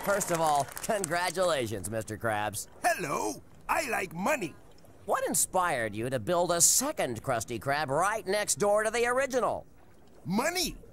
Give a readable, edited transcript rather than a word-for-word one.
First of all, congratulations, Mr. Krabs. Hello, I like money. What inspired you to build a second Krusty Krab right next door to the original? Money.